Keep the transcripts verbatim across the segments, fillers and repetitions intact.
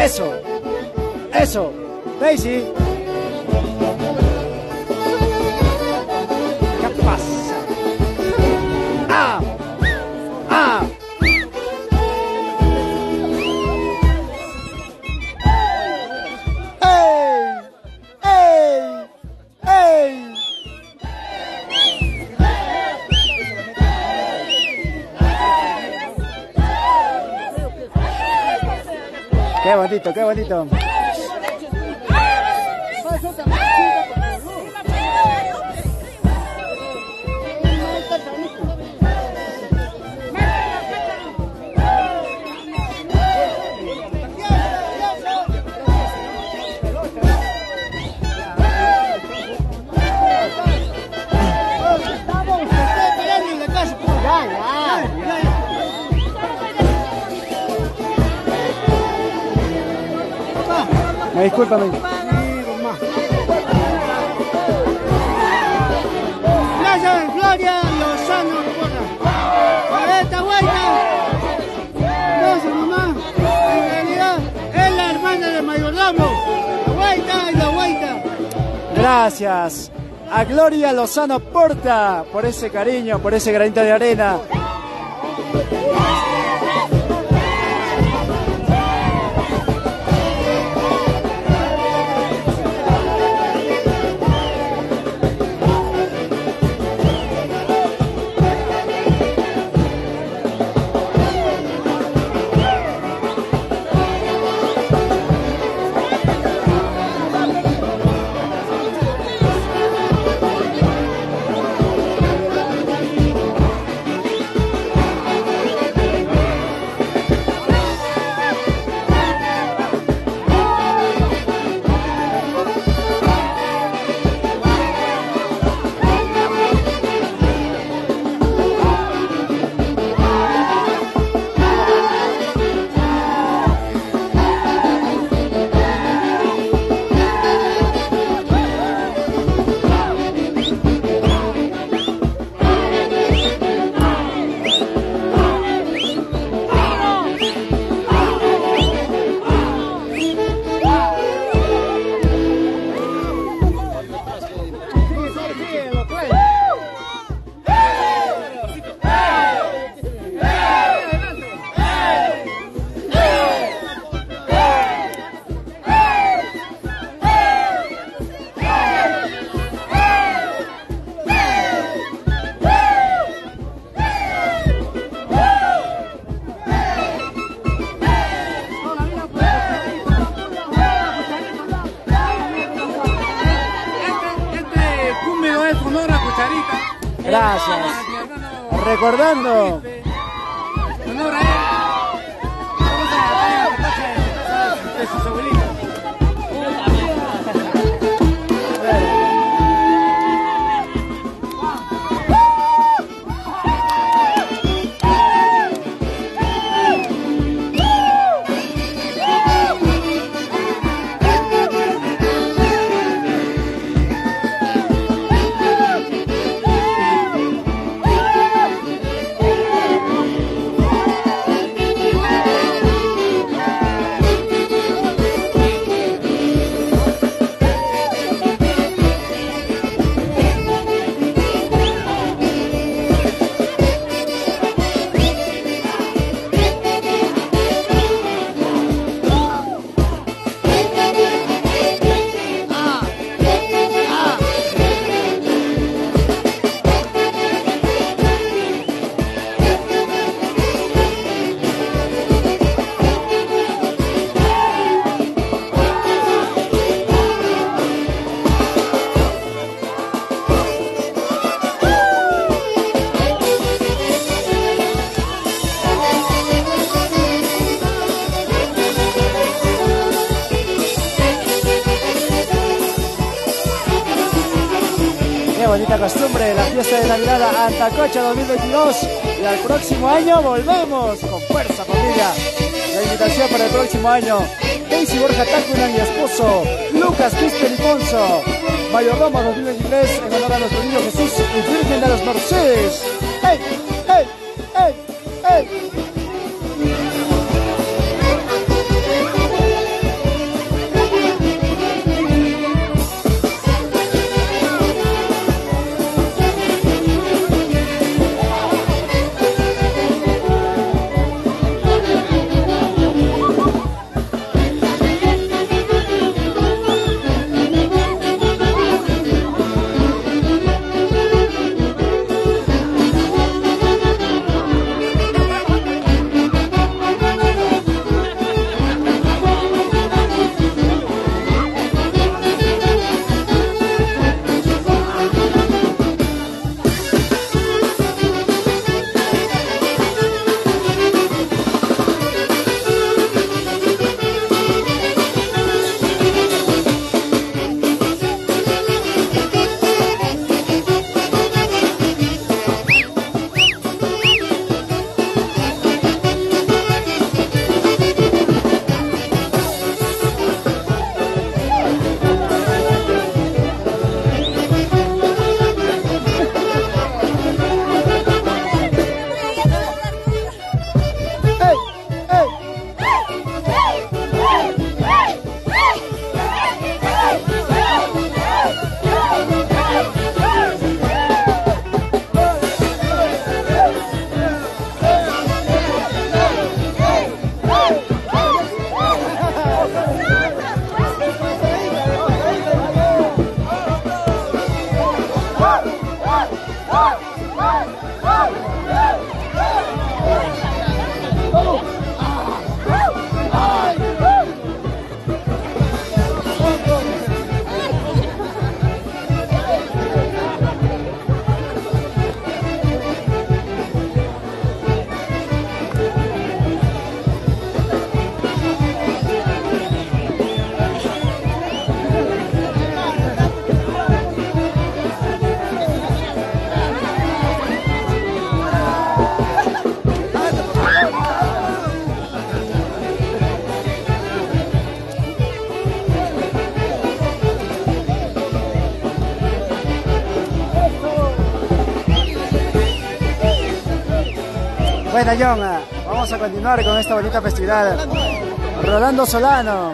Eso. Eso. Daisy. ¿Qué pasa? Ah. Ah. ¡Ey! ¡Ey! ¡Ey! Qué bonito, qué bonito. Me discúlpame. Gracias, Gloria Lozano por esta vuelta. Gracias, mamá. En realidad es la hermana del mayordomo. La vuelta y la vuelta. Gracias a Gloria Lozano Porta por ese cariño, por ese granito de arena. Gracias. Recordando. Honor a él. Vamos a la taza de sus abuelitos. Bonita costumbre, la fiesta de Navidad a Antacocha dos mil veintidós, y al próximo año volvemos con fuerza, familia. La invitación para el próximo año: Daisy Borja Tácula, mi esposo, Lucas Cristian Iponzo, Mayordomo dos mil veintitrés, en honor a nuestro niño Jesús y Virgen de las Mercedes. ¡Hey! ¡Hey! ¡Hey! ¡Hey! Bueno, John, vamos a continuar con esta bonita festividad. Rolando Solano.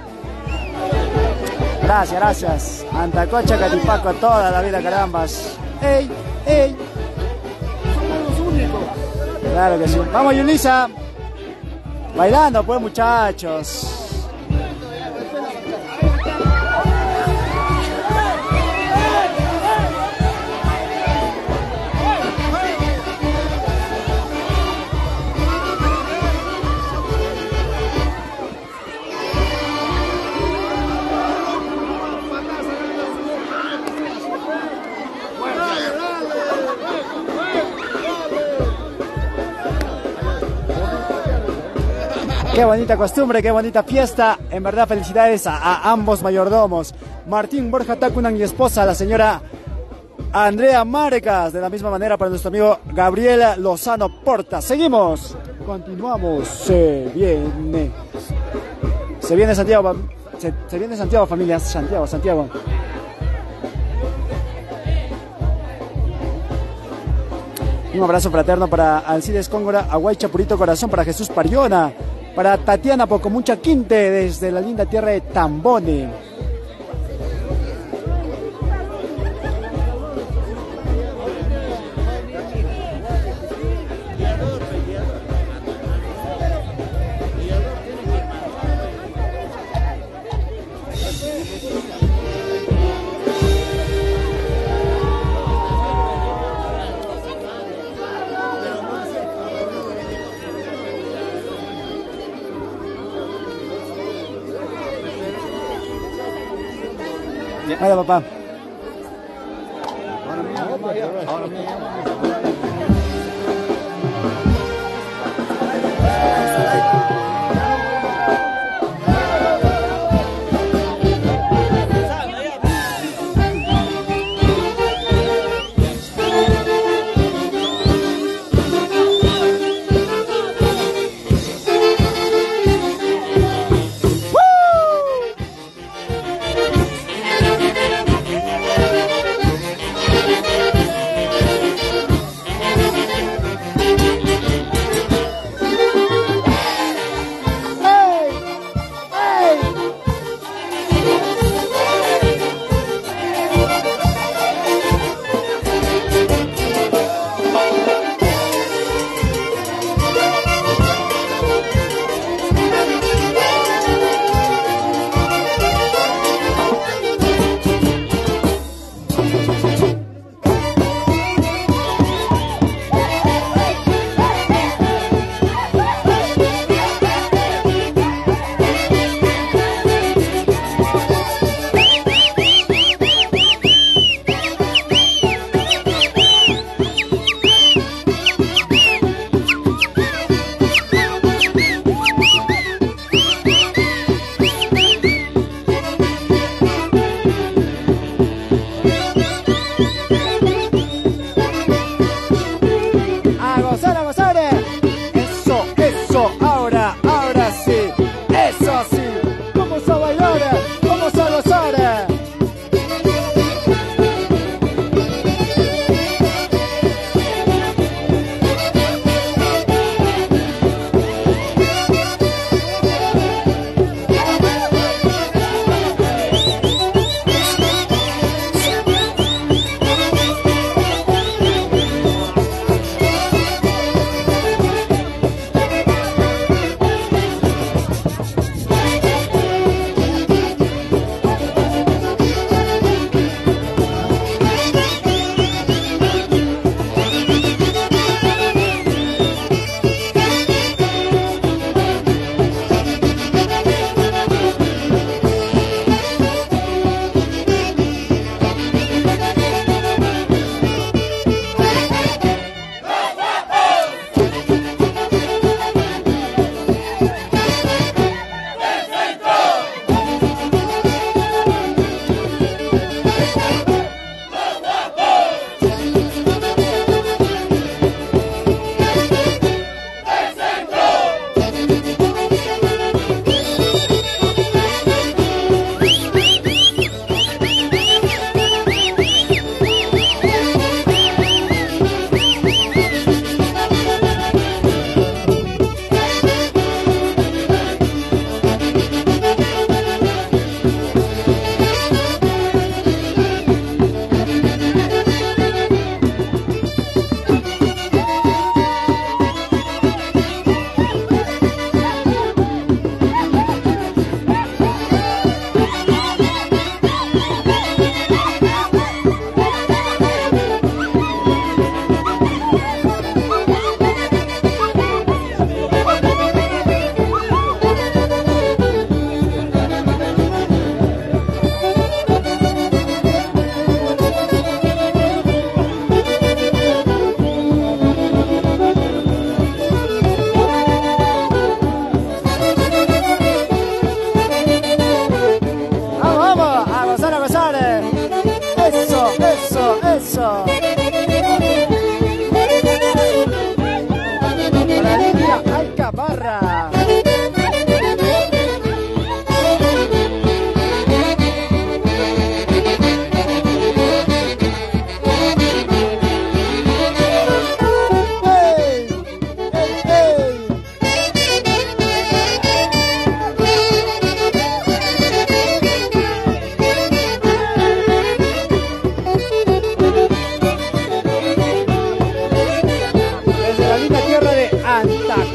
Gracias, gracias. Antacocha, Catipaco, toda la vida, carambas. ¡Ey, ey! Somos los únicos. Claro que sí. Vamos, Yulisa. Bailando, pues, muchachos. Qué bonita costumbre, qué bonita fiesta. En verdad, felicidades a, a ambos mayordomos. Martín Borja Tacunan y esposa, la señora Andrea Marcas. De la misma manera para nuestro amigo Gabriela Lozano Porta. Seguimos. Continuamos. Se viene. Se viene Santiago. Se, se viene Santiago, familia. Santiago, Santiago. Un abrazo fraterno para Alcides Cóngora, Aguay Chapurito Corazón, para Jesús Pariona. Para Tatiana Pocomucha Quinte, desde la linda tierra de Tambone. Vaya, papá.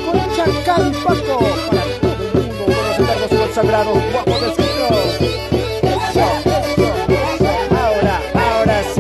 Anacocha, Canipaco, para todo el mundo, con los eternos consagrados guapos del centro. Eso, eso, eso. Ahora, ahora sí.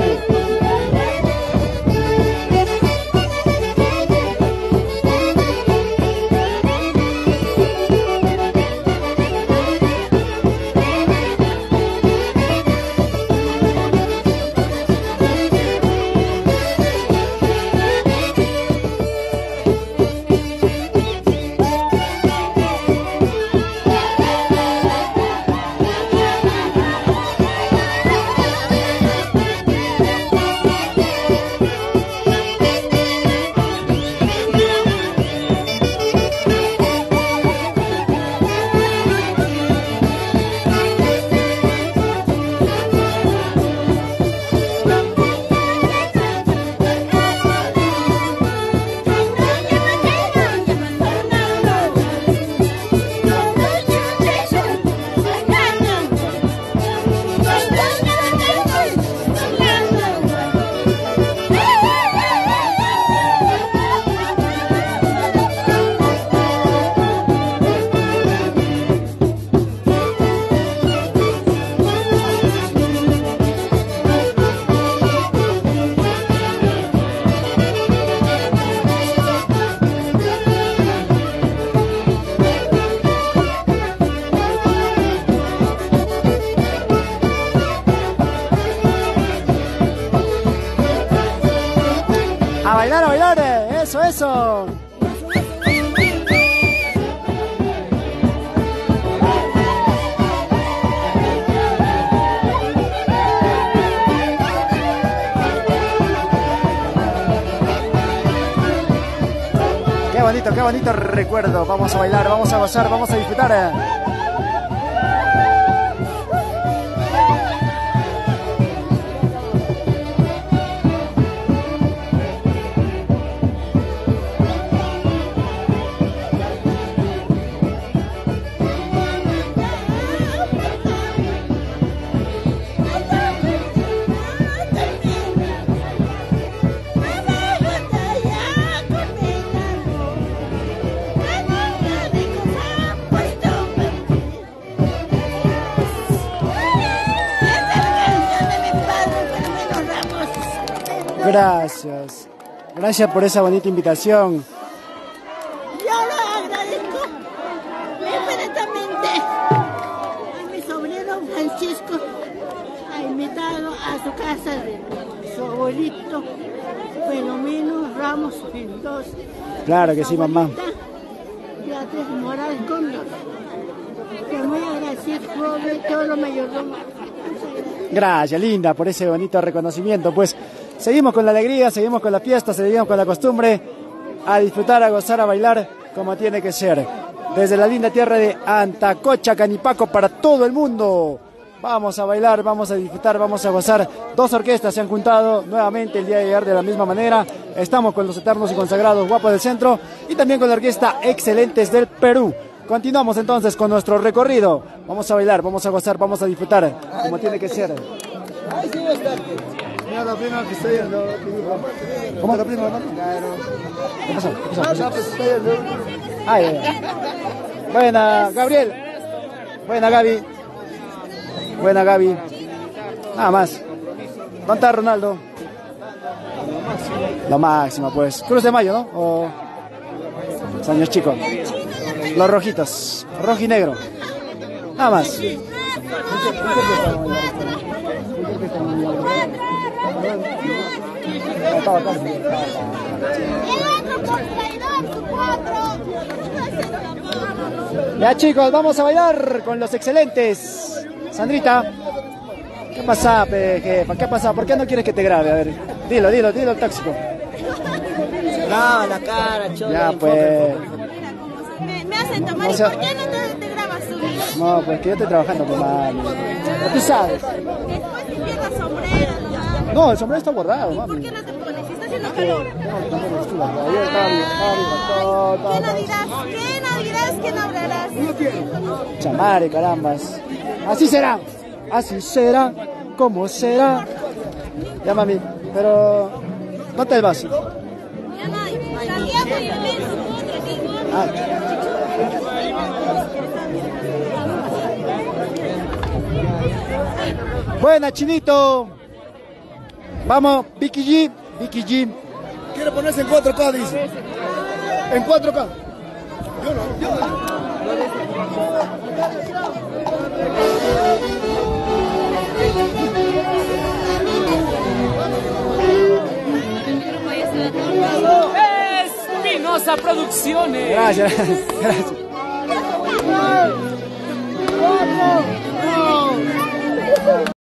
A bailar, a bailar, eso, eso. Qué bonito, qué bonito recuerdo. Vamos a bailar, vamos a gozar, vamos a disfrutar. Gracias, gracias por esa bonita invitación. Yo lo agradezco infinitamente a mi sobrino Francisco, ha invitado a su casa de su abuelito Filomeno Ramos Mendoza. Claro que sí, mamá. Beatriz Morales Cóndor. Estoy muy agradecido de todo lo mayordomo. Gracias, linda, por ese bonito reconocimiento. Pues seguimos con la alegría, seguimos con la fiesta, seguimos con la costumbre, a disfrutar, a gozar, a bailar como tiene que ser. Desde la linda tierra de Antacocha, Canipaco, para todo el mundo. Vamos a bailar, vamos a disfrutar, vamos a gozar. Dos orquestas se han juntado nuevamente el día de ayer de la misma manera. Estamos con los eternos y consagrados guapos del centro y también con la orquesta Excelentes del Perú. Continuamos entonces con nuestro recorrido. Vamos a bailar, vamos a gozar, vamos a disfrutar como tiene que ser. Ahí sí está. Mira la prima que estoy en lo... ¿Cómo? La prima, ¿no? Claro. ¿Qué pasó? ¿Qué pasó? Ah, no, pues estoy en lo... Ay, ay, ay. Buena, Gabriel. Buena, Gaby. Buena, Gaby. Nada más. ¿Dónde está Ronaldo? Lo máximo, pues. Cruz de Mayo, ¿no? O... Años chicos. Los rojitos. Rojo y negro. Nada más. Ya, chicos, vamos a bailar con los excelentes. Sandrita, ¿qué pasa, pe, jefa? ¿Qué pasa? ¿Por qué no quieres que te grabe? A ver, dilo, dilo, dilo el tóxico. Graba la cara, cholo. Ya, pues. Me, me hacen tomar, O sea, ¿y por qué no te, te grabas tú? No, pues que yo estoy trabajando, pues, mami. Ya tú sabes. Después te pierdas sombrero, ya. No, el sombrero está guardado, ¿Por mami. qué no te pones? Si está haciendo calor. ¿Qué ¿Qué no dirás? ¿Qué no dirás? ¿Qué no hablarás? Chamare, carambas. Así será, así será, como será. Ya, mami, pero... ¿Dónde está el vaso? Ya nadie. Santiago y Lorenzo. Ah. Buena, Chinito. Vamos, Vicky G. Vicky G. Quiere ponerse en cuatro K, dice. En cuatro K. Yo no, yo no. Espinosa Producciones. Gracias, gracias.